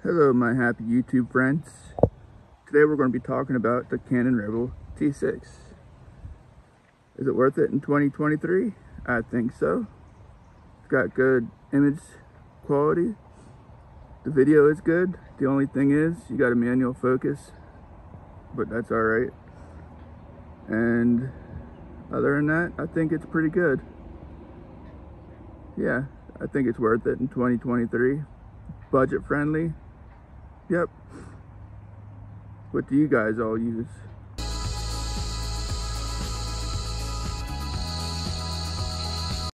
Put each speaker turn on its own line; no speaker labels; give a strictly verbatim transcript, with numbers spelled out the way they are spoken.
Hello my happy YouTube friends. Today we're going to be talking about the Canon Rebel T six. Is it worth it in twenty twenty-three? I think so. It's got good image quality. The video is good. The only thing is you got a manual focus, but that's alright. And other than that, I think it's pretty good. Yeah, I think it's worth it in twenty twenty-three. Budget friendly. Yep. What do you guys all use?